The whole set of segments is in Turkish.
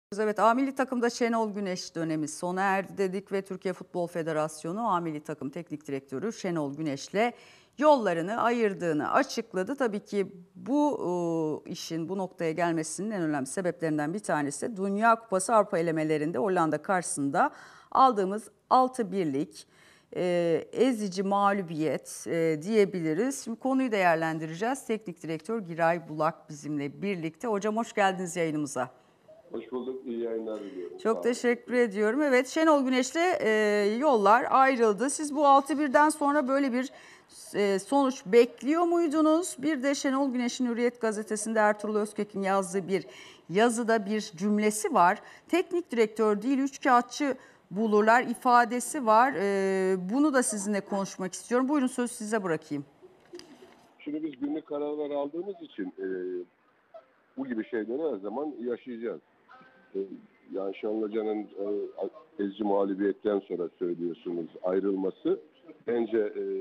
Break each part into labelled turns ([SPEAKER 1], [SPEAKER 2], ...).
[SPEAKER 1] Evet, A milli takımda Şenol Güneş dönemi sona erdi dedik ve Türkiye Futbol Federasyonu A milli takım teknik direktörü Şenol Güneş'le yollarını ayırdığını açıkladı. Tabii ki bu işin bu noktaya gelmesinin en önemli sebeplerinden bir tanesi Dünya Kupası Avrupa elemelerinde Hollanda karşısında aldığımız 6-1'lik ezici mağlubiyet diyebiliriz. Şimdi konuyu değerlendireceğiz. Teknik direktör Giray Bulak bizimle birlikte. Hocam hoş geldiniz yayınımıza.
[SPEAKER 2] Hoş bulduk. İyi yayınlar diliyorum.
[SPEAKER 1] Çok teşekkür ediyorum. Evet, Şenol Güneş'le yollar ayrıldı. Siz bu 6-1'den sonra böyle bir sonuç bekliyor muydunuz? Bir de Şenol Güneş'in Hürriyet gazetesinde Ertuğrul Özkök'ün yazdığı bir yazıda bir cümlesi var. Teknik direktör değil, üçkağıtçı bulurlar ifadesi var. Bunu da sizinle konuşmak istiyorum. Buyurun, sözü size bırakayım.
[SPEAKER 2] Şimdi biz günlük kararlar aldığımız için bu gibi şeyleri her zaman yaşayacağız. Yani Şenol Hoca'nın ezici mağlubiyetten sonra söylüyorsunuz ayrılması bence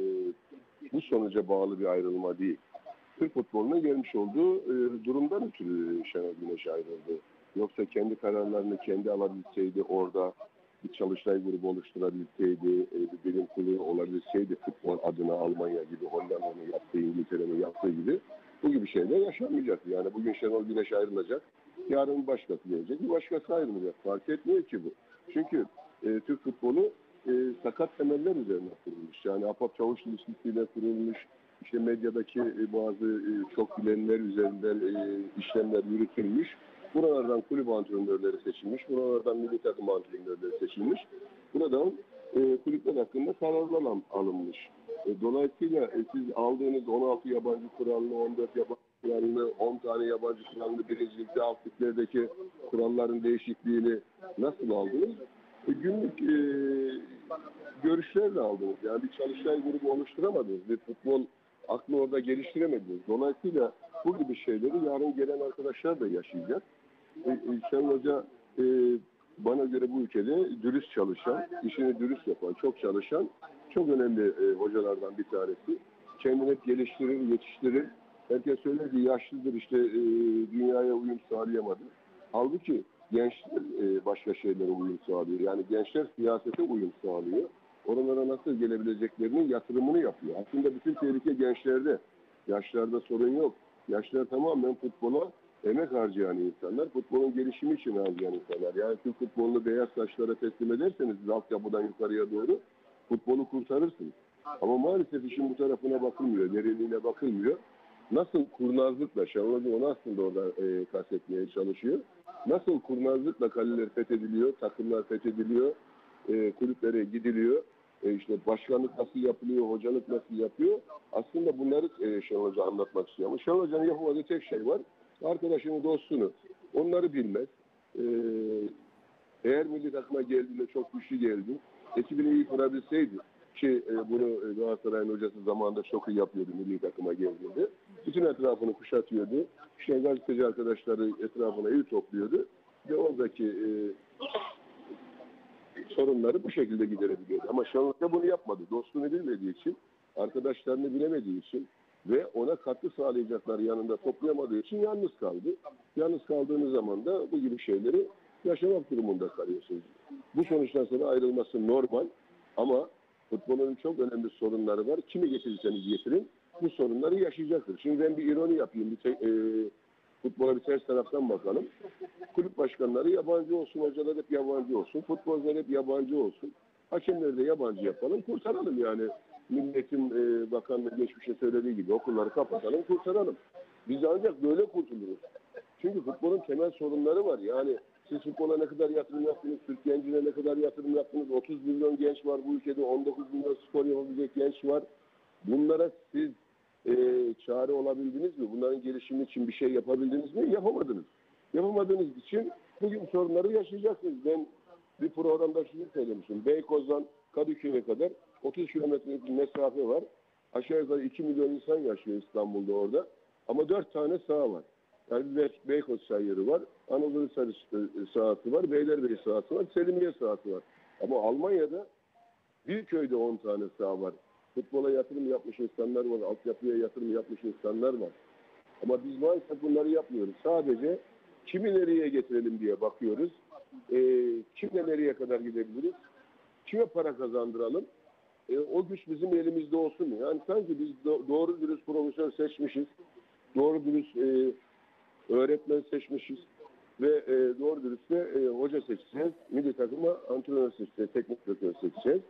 [SPEAKER 2] bu sonuca bağlı bir ayrılma değil. Türk futbolunun gelmiş olduğu durumdan ötürü Şenol Güneş ayrıldı. Yoksa kendi kararlarını kendi alabilseydi, orada bir çalıştay grubu oluşturabilseydi, bir bilim kurulu olabilseydi, futbol adına Almanya gibi, Hollanda'nın yaptığı, İngiltere'nin yaptığı gibi bu gibi şeyler yaşanmayacaktı. Yani bugün Şenol Güneş ayrılacak, yarın başkası gelecek, bir başkası ayrılacak. Fark etmiyor ki bu. Çünkü Türk futbolu sakat temeller üzerine kurulmuş. Yani Ahbap Çavuş ilişkisiyle kurulmuş, işte medyadaki bazı çok bilenler üzerinden işlemler yürütülmüş. Buralardan kulüp antrenörleri seçilmiş, buralardan milli takım antrenörleri seçilmiş. Buradan kulüpler hakkında kararlar alınmış. Dolayısıyla siz aldığınız 16 yabancı kurallı, 14 yabancı kurallı, 10 tane yabancı kurallı birincilikte alt liglerdeki kuralların değişikliğini nasıl aldınız? Günlük görüşlerle aldınız. Yani bir çalıştay grubu oluşturamadınız. Bir futbol aklı orada geliştiremediniz. Dolayısıyla bu gibi şeyleri yarın gelen arkadaşlar da yaşayacak. Şenol Hoca bana göre bu ülkede dürüst çalışan, işini dürüst yapan, çok çalışan, çok önemli hocalardan bir tanesi. Kendini hep geliştirir, yetiştirir. Herkes söyler ki yaşlıdır, işte dünyaya uyum sağlayamadı. Halbuki gençler başka şeylere uyum sağlıyor. Yani gençler siyasete uyum sağlıyor. Oralara nasıl gelebileceklerinin yatırımını yapıyor. Aslında bütün tehlike gençlerde. Yaşlarda sorun yok. Yaşlar tamamen futbola emek harcayan insanlar, futbolun gelişimi için harcayan insanlar. Yani Türk futbolunu beyaz saçlara teslim ederseniz altyapıdan yukarıya doğru futbolu kurtarırsınız. Ama maalesef işin bu tarafına bakılmıyor, derinliğine bakılmıyor. Nasıl kurnazlıkla, Şenol Hoca onu aslında orada kastetmeye çalışıyor. Nasıl kurnazlıkla kaleler fethediliyor, takımlar fethediliyor, kulüplere gidiliyor. İşte başkanlık nasıl yapılıyor, hocalık nasıl yapıyor. Aslında bunları Şenol Hoca anlatmak istiyor. Ama Şenol Hoca'nın yapamadığı tek şey var. Arkadaşını, dostunu, onları bilmez. Eğer milli takıma geldiğinde çok güçlü geldi. Ekibini iyi kurabilseydi ki bunu Galatasaray'ın hocası zamanında çok iyi yapıyordu milli takıma geldiğinde. Bütün etrafını kuşatıyordu. İşte gazeteci arkadaşları etrafına iyi topluyordu. Ve oradaki sorunları bu şekilde giderebiliyordu. Ama Şenol Hoca bunu yapmadı. Dostunu bilmediği için, arkadaşlarını bilemediği için ve ona katkı sağlayacakları yanında toplayamadığı için yalnız kaldı. Yalnız kaldığınız zaman da bu gibi şeyleri yaşamak durumunda kalıyorsunuz. Bu sonuçtan sonra ayrılması normal ama futbolun çok önemli sorunları var. Kimi getirirseniz getirin bu sorunları yaşayacaktır. Şimdi ben bir ironi yapayım. Futbola bir ters taraftan bakalım. Kulüp başkanları yabancı olsun, hocalar hep yabancı olsun, futbolcular hep yabancı olsun. Hakemleri de yabancı yapalım, kurtaralım yani. Milletin bakanlığı geçmişe söylediği gibi okulları kapatalım, kurtaralım. Biz ancak böyle kurtuluruz. Çünkü futbolun temel sorunları var. Yani siz futbola ne kadar yatırım yaptınız, Türk gencine ne kadar yatırım yaptınız, 30 milyon genç var bu ülkede, 19 milyon spor yapabilecek genç var. Bunlara siz çare olabildiniz mi? Bunların gelişimi için bir şey yapabildiniz mi? Yapamadınız. Yapamadığınız için bugün sorunları yaşayacaksınız. Ben bir programda şunu söylemişim. Beykoz'dan Kadıköy'e kadar 30 kilometrelik bir mesafe var. Aşağı yukarı 2 milyon insan yaşıyor İstanbul'da orada. Ama 4 tane saha var. Yani bir Beykoz Çayırı var, Anadolu sahası var, Beylerbeyi sahası var, Selimiye sahası var. Ama Almanya'da bir köyde 10 tane saha var. Futbola yatırım yapmış insanlar var, altyapıya yatırım yapmış insanlar var. Ama biz maalesef bunları yapmıyoruz. Sadece kimi nereye getirelim diye bakıyoruz. Kimle nereye kadar gidebiliriz? Kime para kazandıralım? O güç bizim elimizde olsun mu? Yani sanki biz doğru dürüst profesör seçmişiz. Doğru dürüst öğretmen seçmişiz. Ve doğru dürüst de hoca seçeceğiz. Milli takıma antrenör seçeceğiz. Teknik direktör seçeceğiz.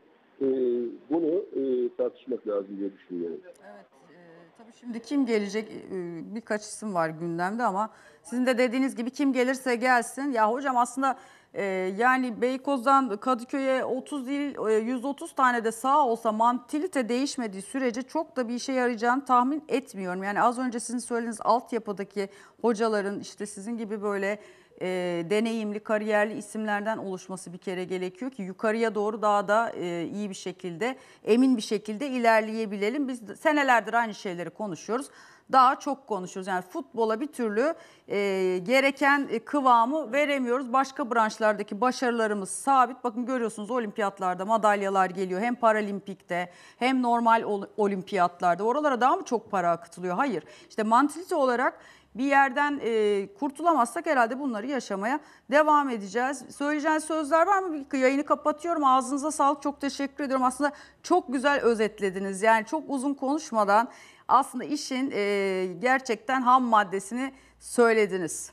[SPEAKER 2] Bunu tartışmak lazım diye düşünüyorum.
[SPEAKER 1] Evet, tabii şimdi kim gelecek, birkaç isim var gündemde ama sizin de dediğiniz gibi kim gelirse gelsin. Ya hocam aslında yani Beykoz'dan Kadıköy'e 30 değil 130 tane de sağ olsa mantalite değişmediği sürece çok da bir işe yarayacağını tahmin etmiyorum. Yani az önce sizin söylediğiniz altyapıdaki hocaların işte sizin gibi böyle deneyimli, kariyerli isimlerden oluşması bir kere gerekiyor ki yukarıya doğru daha da iyi bir şekilde, emin bir şekilde ilerleyebilelim. Biz senelerdir aynı şeyleri konuşuyoruz. Daha çok konuşuyoruz. Yani futbola bir türlü gereken kıvamı veremiyoruz. Başka branşlardaki başarılarımız sabit. Bakın görüyorsunuz olimpiyatlarda madalyalar geliyor. Hem paralimpikte hem normal olimpiyatlarda. Oralara daha mı çok para akıtılıyor? Hayır. İşte mantalite olarak bir yerden kurtulamazsak herhalde bunları yaşamaya devam edeceğiz. Söyleyeceğiniz sözler var mı? Bir yayını kapatıyorum. Ağzınıza sağlık. Çok teşekkür ediyorum. Aslında çok güzel özetlediniz. Yani çok uzun konuşmadan aslında işin gerçekten ham maddesini söylediniz.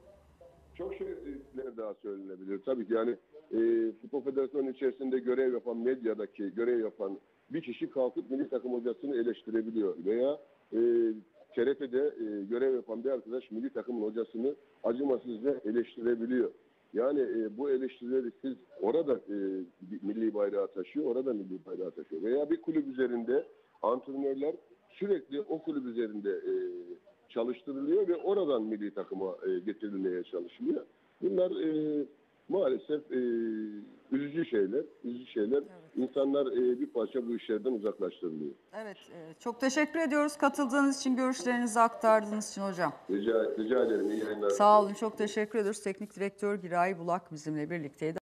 [SPEAKER 2] Çok şeyler daha söylenebilir. Tabii ki yani Futbol Federasyonu içerisinde görev yapan, medyadaki görev yapan bir kişi kalkıp milli takım hocasını eleştirebiliyor. Veya TRT'de görev yapan bir arkadaş milli takımın hocasını acımasızca eleştirebiliyor. Yani bu eleştirileri siz orada milli bayrağı taşıyor, orada milli bayrağı taşıyor. Veya bir kulüp üzerinde antrenörler sürekli o kulüp üzerinde çalıştırılıyor ve oradan milli takıma getirilmeye çalışılıyor. Bunlar maalesef üzücü şeyler. Üzücü şeyler. Evet. İnsanlar bir parça bu işlerden uzaklaştırılıyor.
[SPEAKER 1] Evet, çok teşekkür ediyoruz katıldığınız için, görüşlerinizi aktardığınız için hocam.
[SPEAKER 2] Rica ederim. İyi yayınlar.
[SPEAKER 1] Sağ olun, çok teşekkür ediyoruz. Teknik direktör Giray Bulak bizimle birlikteydi.